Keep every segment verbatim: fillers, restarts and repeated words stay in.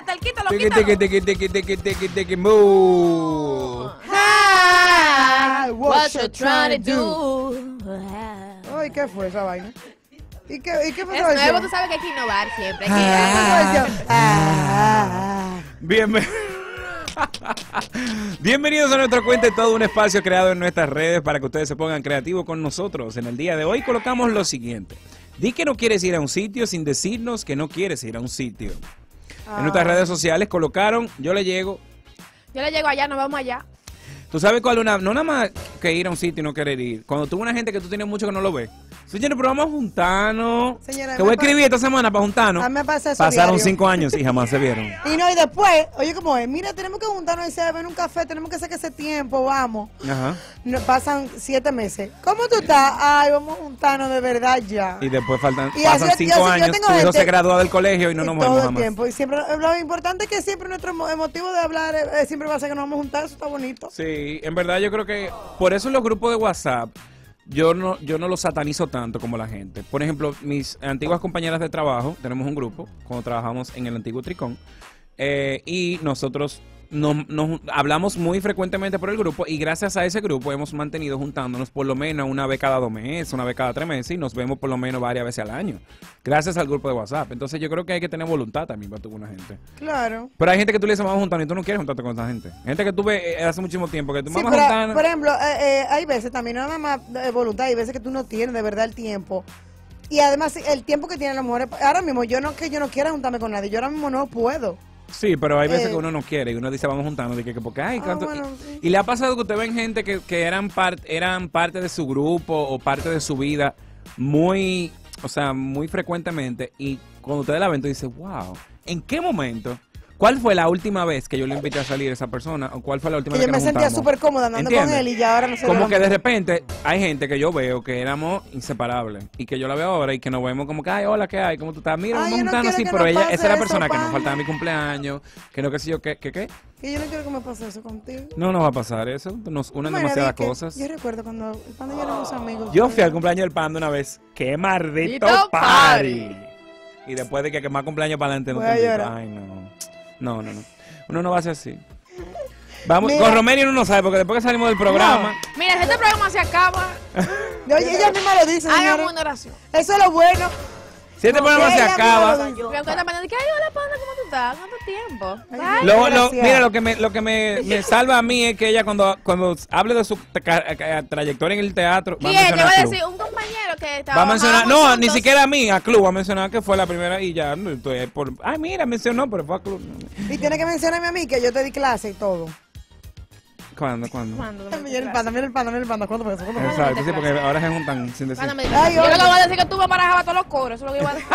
talquito, lo Tiki, quítalo. tiki, tiki, tiki, tiki, tiki, tiki, moo. Hi, what you trying to do? Ay, ¿qué fue esa vaina? ¿Y qué, y qué fue Es esa nuevo, versión? tú sabes que hay que innovar siempre. Hay ¿Qué que... fue esa versión? Ah. Bienven- Bienvenidos a nuestra cuenta, todo un espacio creado en nuestras redes para que ustedes se pongan creativos con nosotros. En el día de hoy colocamos lo siguiente: di que no quieres ir a un sitio sin decirnos que no quieres ir a un sitio. Ah. En nuestras redes sociales colocaron, yo le llego. Yo le llego allá, nos vamos allá. ¿Tú sabes cuál es una? No nada más que ir a un sitio y no querer ir. Cuando tú una gente que tú tienes mucho que no lo ves. Señores, pero vamos a juntarnos. Señora, Te voy a me pa- escribir esta semana para juntarnos. A mí me pasa eso Pasaron diario. cinco años y jamás se vieron. Y no, y después, oye, ¿cómo es? Mira, tenemos que juntarnos y se ven un café, tenemos que sacar ese tiempo, vamos. Ajá. No, pasan siete meses. ¿Cómo tú estás? Ay, vamos a juntarnos de verdad ya. Y después faltan, Y pasan así- y cinco así yo años, tengo tu hijo gente- se gradúa del colegio y no Y nos todo vemos el jamás. tiempo. Y siempre, lo importante es que siempre nuestro mo- motivo de hablar eh, siempre va a ser que nos vamos a juntar, eso está bonito. Sí, en verdad yo creo que por eso los grupos de WhatsApp yo no yo no los satanizo tanto como la gente. Por ejemplo, mis antiguas compañeras de trabajo, tenemos un grupo cuando trabajamos en el antiguo Tricón, eh, y nosotros nos, nos hablamos muy frecuentemente por el grupo y gracias a ese grupo hemos mantenido juntándonos por lo menos una vez cada dos meses, una vez cada tres meses y nos vemos por lo menos varias veces al año. Gracias al grupo de WhatsApp. Entonces yo creo que hay que tener voluntad también para tu una gente. Claro. Pero hay gente que tú le dices vamos a juntarnos y tú no quieres juntarte con esa gente. Gente que tú ves eh, hace muchísimo tiempo que tú Sí, vamos a pero, juntarnos. por ejemplo, eh, eh, hay veces también, no nada más de voluntad, hay veces que tú no tienes de verdad el tiempo. Y además, el tiempo que tienen las mujeres, ahora mismo, yo no que yo no quiera juntarme con nadie, yo ahora mismo no puedo. Sí, pero hay veces Eh. que uno no quiere y uno dice vamos juntarnos. Y que, que porque, ay, Ah, cuánto- bueno, y, sí. y le ha pasado que usted ven gente que, que eran, part, eran parte de su grupo o parte de su vida muy, o sea, muy frecuentemente. Y cuando ustedes la ven, tú dices, wow, ¿en qué momento? ¿Cuál fue la última vez que yo le invité a salir a esa persona? ¿O cuál fue la última Que vez yo que me nos sentía juntamos? súper cómoda andando ¿Entiendes? con él y ya ahora no sé. Como que de repente hay gente que yo veo que éramos inseparables y que yo la veo ahora y que nos vemos como que, ay, hola, ¿qué hay? ¿Cómo tú estás? Mira, Ay, vamos a yo no juntarnos quiero así, que pero nos ella, pase esa es la eso, persona que nos pana. faltaba mi cumpleaños, que no, que sé yo, ¿qué, qué, qué? Que yo no quiero que me pase eso contigo. No nos va a pasar eso, nos unen Mira, demasiadas di que cosas. Yo recuerdo cuando el Panda y yo éramos amigos. Yo fui al cumpleaños del Panda una vez, ¡qué maldito Maldito party! party. Y después de que, que más cumpleaños para adelante no Voy a te invito. llorar. Ay, no. No, no, no. Uno no va a ser así. Vamos, Mira. con Romelio uno no sabe, porque después que salimos del programa... Mira, si este programa se acaba, Oye, ella misma lo dice, hagamos señora. una oración. Eso es lo bueno. Si este programa se ella acaba... misma lo dice. Pero cuando me dice, ay, hola, Panda, ¿cómo tú estás? ¿Cuánto tiempo? Ay, Ay, Lo, lo, Desgraciada. mira, lo que me, lo que me, me salva a mí es que ella cuando, cuando hable de su ca- ca- trayectoria en el teatro va a ¿quién? Yo mencionar voy a Club. decir, un compañero que estaba. Va a mencionar, trabajábamos no, juntos. ni siquiera a mí, a Club, va a mencionar que fue la primera y ya, no, estoy por, ay, mira, mencionó, pero fue a Club. Y tiene que mencionarme a mí que yo te di clase y todo. ¿Cuándo, cuándo? ¿Cuándo? Mira el Panda, mira el Panda, mira el Panda. ¿Cuándo fue eso? ¿Cuándo fue eso? Exacto, sí, porque ahora se juntan sin decir. Cuando me Ay, yo lo oye. que voy a decir es que tú me manejabas todos los coros, eso es lo que yo voy a decir.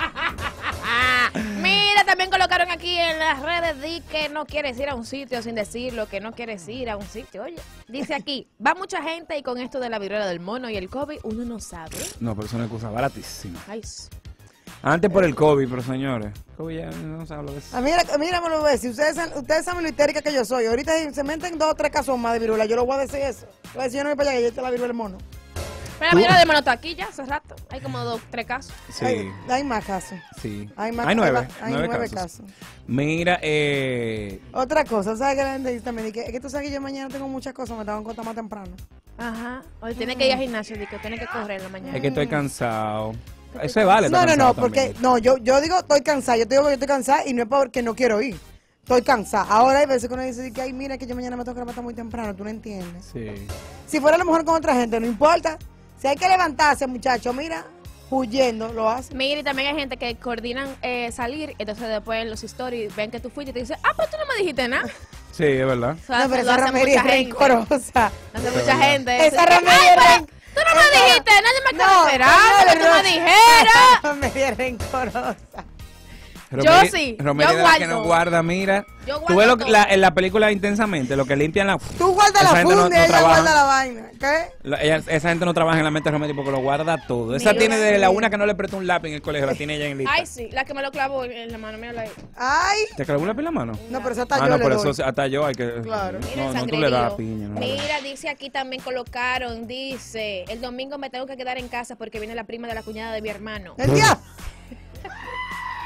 Mira, también colocaron aquí en las redes, di que no quieres ir a un sitio sin decirlo, que no quieres ir a un sitio. Oye, dice aquí, va mucha gente y con esto de la viruela del mono y el COVID, uno no sabe. No, pero es una excusa baratísima. Ay, sí. Antes por el COVID, pero señores, COVID ya no se habla de eso. Ah, mira, mira, me lo voy a decir. Ustedes, saben- ustedes saben lo histérica que yo soy. Ahorita si se meten dos o tres casos más de viruela. Yo lo voy a decir eso. Voy a decir, yo no voy para allá, que yo te la viruela del mono. Pero la viruela del mono está aquí ya hace rato. Hay como dos, tres casos. Sí, Hay, hay más casos. sí. Hay, más, Hay nueve, hay nueve, nueve casos. casos. Mira, eh... Otra cosa, ¿sabes qué la gente dice también? Que, es que tú sabes que yo mañana tengo muchas cosas, me tengo que acostar más temprano. Ajá. Hoy tiene que ir al gimnasio, di que tiene que correr en la mañana. es que estoy cansado. Eso es vale. No, estar no, no, cansado porque, también. no, yo, yo digo estoy cansada, yo te digo que yo estoy cansada y no es porque no quiero ir. Estoy cansada. Ahora hay veces que uno dice que, ay, mira que yo mañana me tengo que levantar muy temprano, tú no entiendes. Sí. Si fuera a lo mejor con otra gente, no importa. Si hay que levantarse, muchacho, mira, huyendo, lo hace. Mira, y también hay gente que coordinan eh, salir, entonces después en los stories ven que tú fuiste y te dicen, ah, pero tú no me dijiste nada. Sí, es verdad. O sea, No, pero lo esa hace Romería mucha es gente. rencorosa. Hace Eso mucha es verdad. gente. Esa Ay, Romería pero es ren- tú no me esa- dijiste, nadie me estaba No, esperando no, que tú no, me dijeras. Romería es rencorosa. Romeri- sí, Romería yo de la que guardo. no guarda, mira. Yo Tú ves guardo lo que- todo. la, en la película Intensamente, lo que limpian la... Tú guardas Esa la gente no- funda no y ella trabaja. guarda la vaina. ¿Qué? La- ella- esa gente no trabaja en la mente de Romerio porque lo guarda todo. Esa Mira, tiene de la sí. una que no le prestó un lápiz en el colegio, la tiene ella en lista. Ay, sí, la que me lo clavó en la mano, mira ahí. Ay. ¿Te clavó un lápiz en la mano? No, pero eso hasta Ah, yo no, le por doy. eso hasta yo hay que... Claro. Mira No, el no, tú le das sangrerío. piña. No. Mira, dice aquí también colocaron, dice, el domingo me tengo que quedar en casa porque viene la prima de la cuñada de mi hermano. El día.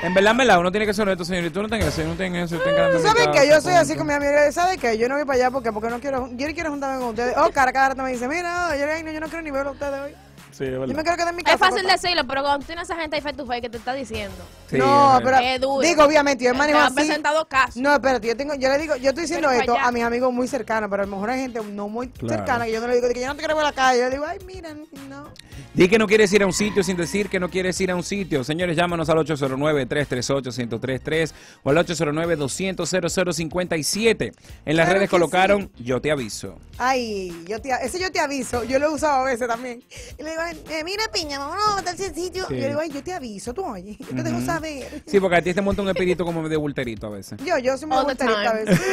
En verdad, en verdad, uno tiene que ser honesto, señor. Y tú no tengas eso, yo no tengo eso. Yo tengo que andar en ¿Saben mi qué? casa, Yo soy así punto. con mi amiga. ¿Saben qué? Yo no voy para allá porque, porque no quiero. Yo no quiero juntarme con ustedes. Oh, cara, cada rato me dice, mira, no, yo, ay, no, yo no quiero ni ver a ustedes hoy. Sí, es Yo me verdad. quiero quedar en mi casa. Es fácil acostada. decirlo, pero cuando tienes esa gente ahí face to face que te está diciendo. Sí, no, es pero verdad. Es duro. digo, obviamente, yo Me manejo han así. presentado casos. No, espérate, yo tengo, yo le digo, yo estoy diciendo Pero esto para allá. a mis amigos muy cercanos, pero a lo mejor hay gente no muy Claro. cercana que yo no le digo, de que yo no te quiero ver a la calle. Yo le digo, ay, mira, no. Di que no quieres ir a un sitio sin decir que no quieres ir a un sitio. Señores, llámanos al ocho cero nueve, tres tres ocho, uno cero tres tres o al ocho cero nueve, dos cero cero, cero cero cinco siete. En las Claro redes que colocaron Yo Te Aviso. Ay, yo te, ese yo te aviso, yo lo he usado a veces también. Y le digo, eh, mira, piña, vámonos a tal sitio. Sí. Y yo le digo, ay, yo te aviso, tú oye, yo te dejo Ujú. saber. Sí, porque a ti te monta un espíritu como de bulterito a veces. Yo, yo soy muy All the bulterita a time. veces.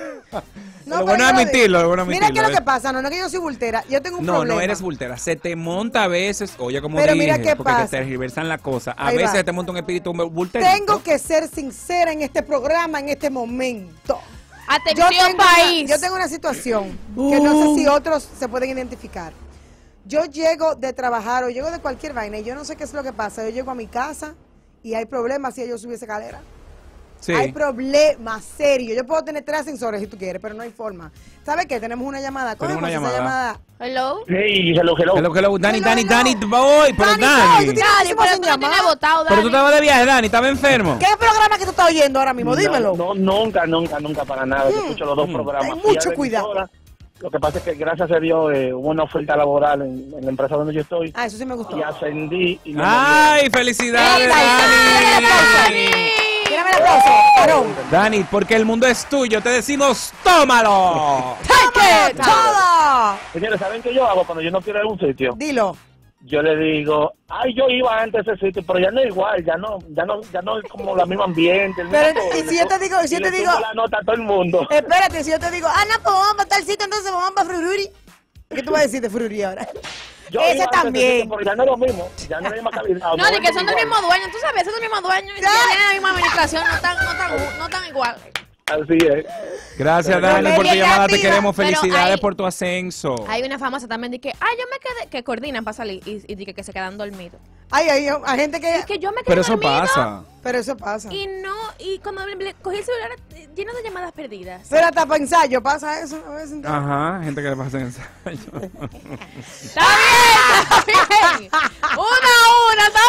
Lo pero bueno yo es lo admitirlo, digo. lo bueno es Mira qué es admitirlo, lo que ¿eh? pasa, no, no es que yo soy bultera, yo tengo un No, problema. no eres bultera. Se te monta a veces, oye, como Pero dije, mira qué porque pasa. te tergiversan la cosa. A Ahí veces va. se te monta un espíritu bulterito. Tengo que ser sincera en este programa, en este momento. Yo Atención, tengo, país. una, yo tengo una situación que no sé si otros se pueden identificar. Yo llego de trabajar o llego de cualquier vaina y yo no sé qué es lo que pasa. Yo llego a mi casa y hay problemas si yo subí esa escalera. Sí. Hay problemas serios. Yo puedo tener tres ascensores si tú quieres, pero no hay forma. ¿Sabes qué? Tenemos una llamada. Tenemos Cogemos una esa llamada. Hello. Hey, hello, hello. Hello, hello. Dani, Hello, Dani, hello. Dani, voy, pero Dani, Dani. no, tú tienes- Dani, sin pero tú no llamar. tienes votado, Pero Dani. tú estabas de viaje, Dani, estabas enfermo. ¿Qué programa que tú estás oyendo ahora mismo? Dímelo. No, no, nunca, nunca, nunca para nada. Yo escucho los dos Mm. programas. Ten Fui a mucho la cuidado. emisora. Lo que pasa es que gracias a Dios eh, hubo una oferta laboral en, en la empresa donde yo estoy Ah, eso sí me gustó. y ascendí. Y me Ay, felicidades, Felicidades, Dani. Tírame el aplauso, varón. Dani, porque el mundo es tuyo, te decimos, tómalo. ¡Take it! ¡Todo! Señores, ¿saben qué yo hago cuando yo no quiero ir a un sitio? Dilo. Yo le digo, ay, yo iba antes a ese sitio, pero ya no es igual, ya no, ya no, ya no es como la misma ambiente. el mismo Pero, todo. y si yo te digo, si Y yo le te subo digo- la nota a todo el mundo. Espérate, si yo te digo, ah, no, pues vamos para tal sitio, entonces vamos para Frururi. ¿Qué tú vas a decir de Frururi ahora? Yo Ese iba antes a ese también. sitio, pero ya no es lo mismo, ya no es la misma calidad. No, de que es son del igual. mismo dueño. Tú sabes, son del mismo dueño. Y Ya. tienen la misma administración. No están, no están, no están igual. Así es. Gracias, Pero Dani, por tu media llamada. Te negativa. queremos. Pero Felicidades hay- por tu ascenso. Hay una famosa también de que, ay, yo me quedé, que coordinan para salir y, y de que, que se quedan dormidos. Ay, ay, hay gente que... Es que yo me quedé Pero eso dormido pasa. Pero eso pasa. y no, y cuando le- le cogí el celular eh, lleno de llamadas perdidas. Pero hasta para ensayo pasa eso a veces. Ajá, gente que le pasa ensayo. Está bien, está bien. Una a una, está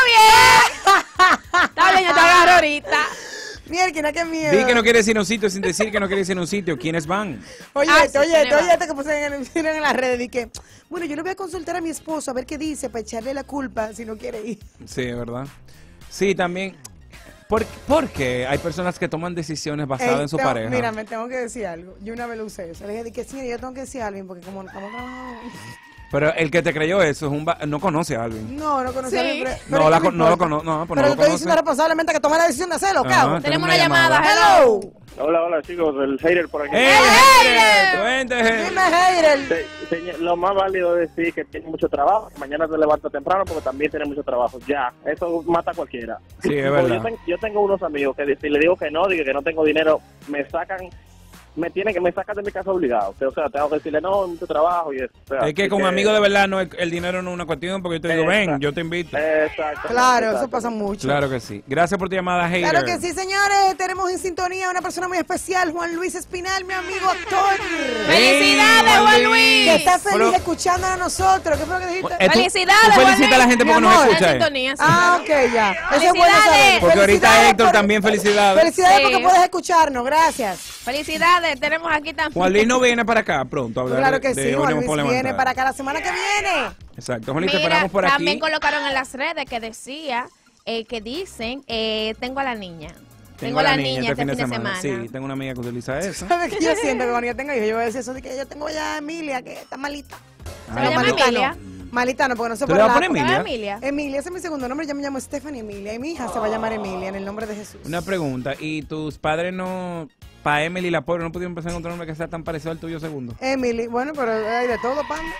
bien. Está bien, yo te agarro ahorita. Mierda, qué miedo. Di que no quieres ir a un sitio sin decir que no quieres ir a un sitio. ¿Quiénes van? Oye, Ah, esto, sí, oye, esto, tiene oye, esto que puse en, el- en las redes. Y que, bueno, yo le voy a consultar a mi esposo a ver qué dice para echarle la culpa si no quiere ir. Sí, ¿verdad? Sí, también. ¿Por, porque hay personas que toman decisiones basadas Ey, en su tengo- pareja? Mira, me tengo que decir algo. Yo una vez lo usé eso. Le dije, di que sí, yo tengo que decir a alguien porque como estamos trabajando. Pero el que te creyó eso es un va- no conoce a alguien. No, no conocí a Sí. alguien. pero- No, pero la ¿qué con- me no lo importa? cono- no, pues no Pero lo te estoy conoce. diciendo responsablemente que tome la decisión de hacerlo, ¿qué Ajá, hago? Tenemos una llamada. Hello. Hola, hola chicos, el hater por aquí. ¡Ey, ¡Ey! cuente! Dime, hater. Se- señor, lo más válido es decir que tiene mucho trabajo. Mañana se levanta temprano porque también tiene mucho trabajo. Ya, eso mata a cualquiera. Sí, es Porque verdad. Yo, ten- yo tengo unos amigos que si le digo que no, digo que no tengo dinero, me sacan, me tienen que me sacan de mi casa obligado. O sea, tengo que decirle no, mucho trabajo y eso. O sea, Es que así como amigo de verdad no es- el dinero no es una cuestión porque yo te digo, ven, Exacto. yo te invito. Exacto. Claro, eso exacto. pasa mucho. Claro que sí. Gracias por tu llamada, hater. Claro que sí, señores. Tenemos en sintonía a una persona muy especial, Juan Luis Espinal, mi amigo actor. ¡Felicidades, Ey, Juan Luis! Que está feliz Pero- escuchándonos a nosotros. ¿Qué fue lo que dijiste? Eh, tú- Felicidades, tú felicita Juan a la Luis. gente porque Mi nos amor. escucha. En eh. sintonía, sí. Ah, ok, ya. Eso es bueno Felicidades. saber. Porque ahorita Felicidades Héctor por- también felicidades. Felicidades Sí. porque puedes escucharnos. Gracias. Felicidades, tenemos aquí también. Juan Luis no viene para acá pronto a hablar Claro de, que de sí, Juan Unimos Luis por viene Levantar. para acá la semana que viene. Exacto, Juan Luis, te Mira, esperamos por también aquí. colocaron en las redes que decía, eh, que dicen, eh, tengo a la niña. Tengo, a la niña, este fin de semana. Sí, tengo una amiga que utiliza eso. ¿Sabes qué yo siento que cuando yo tenga hijos, yo voy a decir eso de que yo tengo ya a Emilia, que está malita. Se Ah, va a llamar malita Emilia. no. Malita no, porque no se ¿Tú puede le vas a hablar. poner ¿Se va a Emilia? Emilia? Emilia, ese es mi segundo nombre, yo me llamo Stephanie Emilia y mi hija se va a llamar Emilia en el nombre de Jesús. Una pregunta, ¿y tus padres no, para Emily la pobre, no pudieron empezar a encontrar un nombre que sea tan parecido al tuyo segundo? Emily, bueno, pero hay de todo, panda.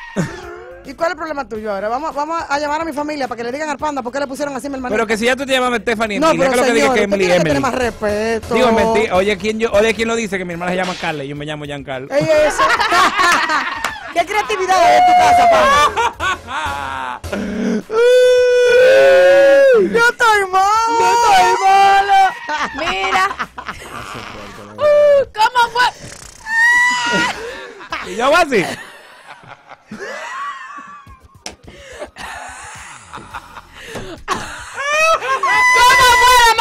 ¿Y cuál es el problema tuyo ahora? Vamos, vamos a llamar a mi familia para que le digan al panda por qué le pusieron así a mi hermano. Pero que si ya tú te llamas Stephanie no, Emily, pero ¿qué es lo que señor, diga que usted Emily tiene que Emily? tener más respeto. Digo, mentira. Oye, ¿quién, yo, oye, ¿quién lo dice? Que mi hermana se llama Carla y yo me llamo Giancarlo. Ey, eso. ¿Qué creatividad hay en tu casa, panda? ¡Yo estoy mal! ¡Yo estoy mal! Mira. Uh, ¿Cómo fue? Y yo hago así. ¿Cómo fue la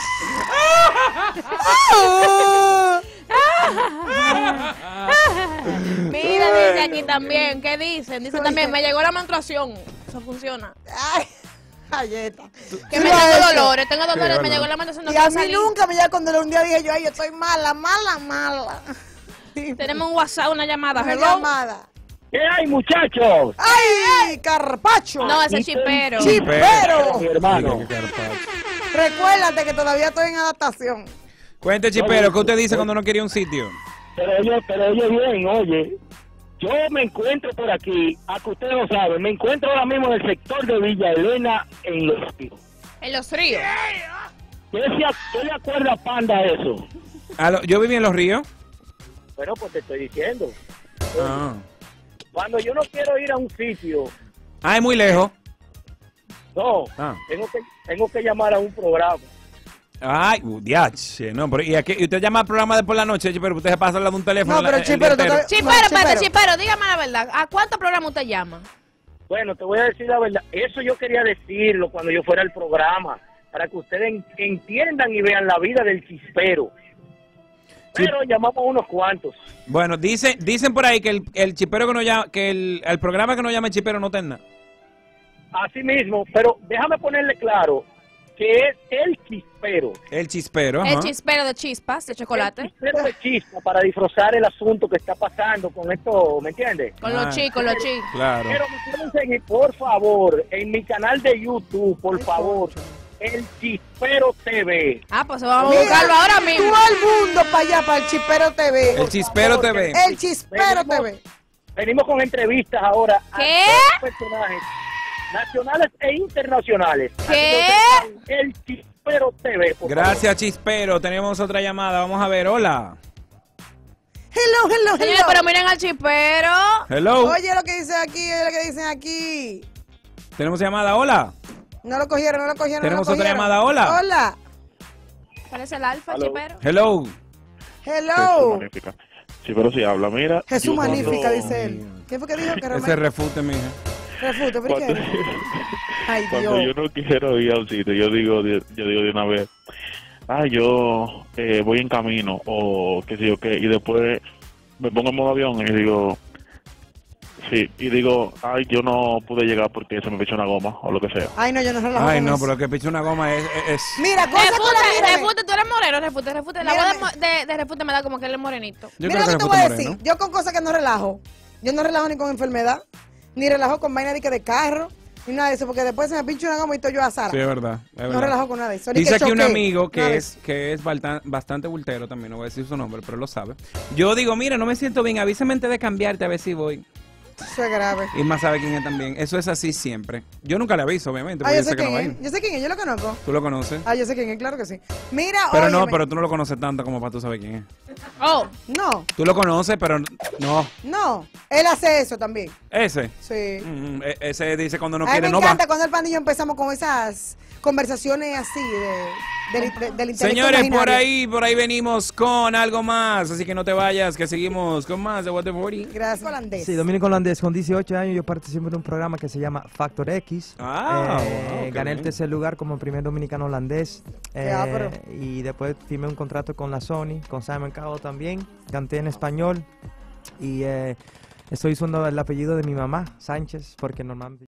Mari? Mira, dice aquí también. ¿Qué dicen? Dice también, me llegó la menstruación. Eso funciona. Ay, galleta. Que Sí me lo ha tengo hecho. dolores, tengo dolores, Sí, me es llegó verdad. la menstruación. No Y a quiero mí salir. nunca me llega cuando un día dije yo, ay, yo estoy mala, mala, mala. Sí, Tenemos un WhatsApp, una llamada. una Hello. llamada. ¿Qué hay, muchachos? ¡Ay, carpacho! No, ese es chipero. ¡Chipero! Mi hermano. Qué carpacho. Recuérdate que todavía estoy en adaptación. Cuente, chipero, ¿qué usted dice cuando no quería un sitio? Pero oye, pero oye bien, oye. Yo me encuentro por aquí, a que ustedes lo saben, me encuentro ahora mismo en el sector de Villa Elena, en Los Ríos. En los ríos. ¿Qué, se, ¿Qué le acuerda Panda a eso? Ah, lo- yo viví en Los Ríos. Bueno, pues te estoy diciendo. Ah, Cuando yo no quiero ir a un sitio, ah es muy lejos. no, Ah. tengo que tengo que llamar a un programa. Ay, uh, diache, no, pero ¿y, aquí, y usted llama al programa de por la noche, chipero? Usted se pasa hablando de un teléfono. No, la- pero el chipero, día entero. tú te- Chipero, No, espérate, chipero. chipero, dígame la verdad. ¿A cuántos programas usted llama? Bueno, te voy a decir la verdad. Eso yo quería decirlo cuando yo fuera al programa, para que ustedes en- entiendan y vean la vida del chispero. Pero llamamos a unos cuantos. Bueno, dice, dicen por ahí que el, el chipero que no llama, que el, el programa que no llama el chipero no tenga. Así mismo, pero déjame ponerle claro que es el chispero. El chispero, ajá. El chispero de chispas, de El chocolate. chispero de chispa para disfrazar el asunto que está pasando con esto, ¿me entiendes? Con Ah. los chicos, los chicos. Claro. Pero me pueden seguir, por favor, en mi canal de YouTube, por favor, el Chispero T V. Ah, pues vamos a Mira, buscarlo ahora mismo. Todo el mundo para allá, para el Chispero T V. El chispero T V. El Chispero T V. Venimos con entrevistas ahora ¿Qué? a todos los personajes nacionales e internacionales. ¿Qué? Así que, el Chispero T V, por Gracias, chispero. Tenemos otra llamada. Vamos a ver, hola. Hello, hello, Señores, hello. pero miren al chispero. Hello. Oye lo que dice aquí, oye lo que dicen aquí. Tenemos llamada, hola. No lo cogieron, no lo cogieron. Tenemos no lo otra cogieron. llamada, hola. Hola. Parece el alfa, Aló. chipero. Hello. Jesús Hello. magnífica. Sí, pero si habla, mira. Jesús yo cuando- magnífica, dice él. ¿Qué fue que dijo? Que Ese Romero- refute, mija. Refute, ¿por qué? Cuando, Ay, cuando Dios. yo no quiero ir a un sitio, yo digo, de- yo digo de una vez, ah, yo eh, voy en camino, o qué sé yo qué, y después me pongo en modo avión y digo, sí, y digo, ay, yo no pude llegar porque se me echó una goma, o lo que sea. Ay, no, yo no relajo Ay, con no, eso. pero que piche una goma es... es- es- Mira, cosa con la Refute, mírame. refute, tú eres moreno, refute, refute. La Mírame. voz de, de, de refute me da como que él es morenito. Yo Mira creo lo que que te refute voy a moreno. decir. Yo con cosas que no relajo. Yo no relajo ni con enfermedad, ni relajo con vaina de que de carro, ni nada de eso, porque después se me pincha una goma y estoy yo a Sara. Sí, es verdad. es No verdad. relajo con nada de eso. ni Dice que aquí un choqué, amigo nada que de es eso. que es balta- bastante bultero también, no voy a decir su nombre, pero él lo sabe. Yo digo, mira, no me siento bien, avísame antes de cambiarte a ver si voy. Eso es grave. Irma sabe quién es también. Eso es así siempre. Yo nunca le aviso, obviamente, Ah, porque yo yo sé sé que no quién va a es. ir. Yo sé quién es, yo lo conozco. Tú lo conoces. Ah, yo sé quién es, claro que sí. Mira, Pero no, óyeme. pero tú no lo conoces tanto como para tú saber quién es. Oh, No, Tú lo conoces, pero no. no. Él hace eso también. Ese. Sí. Mm, e- ese dice cuando no a mí quiere, me no va. encanta cuando el pandillo empezamos con esas conversaciones así de, del, de- del intelecto Señores, por imaginario. ahí, por ahí venimos con algo más. Así que no te vayas, que seguimos con más de What the cuarenta. Gracias, holandés. Sí, Dominico Holandés, con dieciocho años yo participo en un programa que se llama Factor X. Ah, Eh, wow, qué gané el bien. tercer lugar como primer dominicano holandés. Qué ápero. Y después firmé un contrato con la Sony, con Simon Cowell también. Canté en español y eh, estoy usando el apellido de mi mamá, Sánchez, porque normalmente...